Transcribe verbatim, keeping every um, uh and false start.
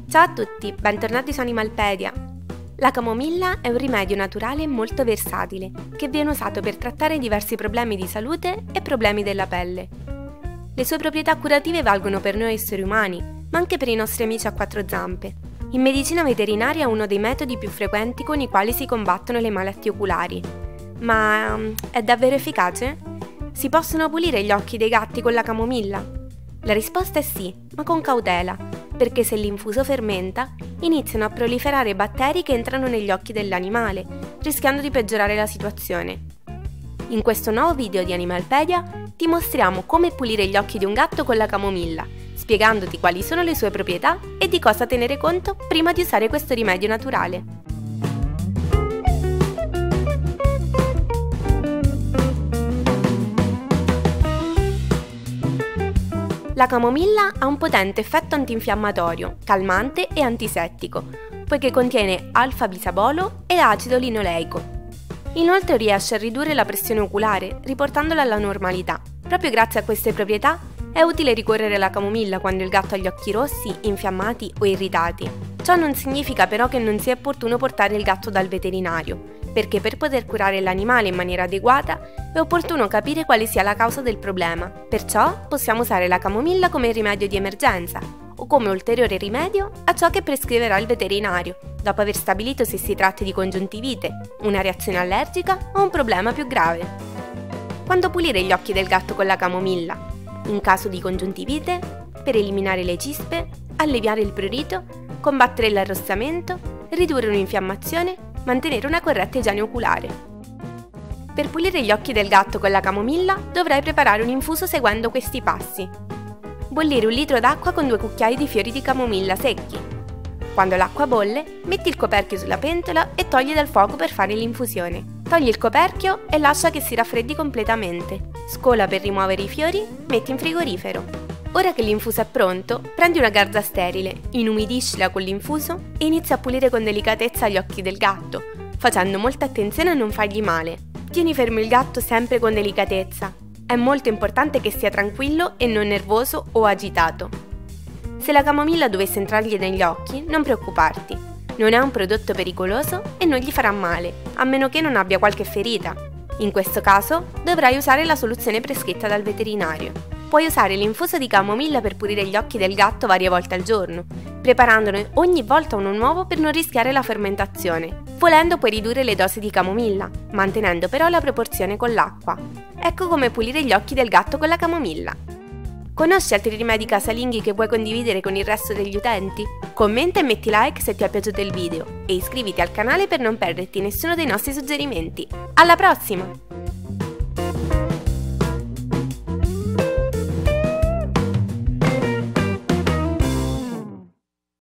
Ciao a tutti, bentornati su Animalpedia. La camomilla è un rimedio naturale molto versatile che viene usato per trattare diversi problemi di salute e problemi della pelle. Le sue proprietà curative valgono per noi esseri umani, ma anche per i nostri amici a quattro zampe. In medicina veterinaria è uno dei metodi più frequenti con i quali si combattono le malattie oculari. Ma è davvero efficace? Si possono pulire gli occhi dei gatti con la camomilla? La risposta è sì, ma con cautela, perché se l'infuso fermenta, iniziano a proliferare batteri che entrano negli occhi dell'animale, rischiando di peggiorare la situazione. In questo nuovo video di Animalpedia ti mostriamo come pulire gli occhi di un gatto con la camomilla, spiegandoti quali sono le sue proprietà e di cosa tenere conto prima di usare questo rimedio naturale. La camomilla ha un potente effetto antinfiammatorio, calmante e antisettico, poiché contiene alfa-bisabolo e acido linoleico. Inoltre riesce a ridurre la pressione oculare, riportandola alla normalità. Proprio grazie a queste proprietà è utile ricorrere alla camomilla quando il gatto ha gli occhi rossi, infiammati o irritati. Ciò non significa però che non sia opportuno portare il gatto dal veterinario, perché per poter curare l'animale in maniera adeguata è opportuno capire quale sia la causa del problema. Perciò possiamo usare la camomilla come rimedio di emergenza o come ulteriore rimedio a ciò che prescriverà il veterinario, dopo aver stabilito se si tratti di congiuntivite, una reazione allergica o un problema più grave. Quando pulire gli occhi del gatto con la camomilla? In caso di congiuntivite, per eliminare le cispe, alleviare il prurito, combattere l'arrossamento, ridurre un'infiammazione, mantenere una corretta igiene oculare. Per pulire gli occhi del gatto con la camomilla dovrai preparare un infuso seguendo questi passi. Bollire un litro d'acqua con due cucchiai di fiori di camomilla secchi. Quando l'acqua bolle, metti il coperchio sulla pentola e togli dal fuoco per fare l'infusione. Togli il coperchio e lascia che si raffreddi completamente. Scola per rimuovere i fiori, metti in frigorifero. Ora che l'infuso è pronto, prendi una garza sterile, inumidiscila con l'infuso e inizia a pulire con delicatezza gli occhi del gatto, facendo molta attenzione a non fargli male. Tieni fermo il gatto sempre con delicatezza. È molto importante che sia tranquillo e non nervoso o agitato. Se la camomilla dovesse entrargli negli occhi, non preoccuparti. Non è un prodotto pericoloso e non gli farà male, a meno che non abbia qualche ferita. In questo caso, dovrai usare la soluzione prescritta dal veterinario. Puoi usare l'infuso di camomilla per pulire gli occhi del gatto varie volte al giorno, preparandone ogni volta uno nuovo per non rischiare la fermentazione. Volendo puoi ridurre le dosi di camomilla, mantenendo però la proporzione con l'acqua. Ecco come pulire gli occhi del gatto con la camomilla. Conosci altri rimedi casalinghi che vuoi condividere con il resto degli utenti? Commenta e metti like se ti è piaciuto il video e iscriviti al canale per non perderti nessuno dei nostri suggerimenti. Alla prossima!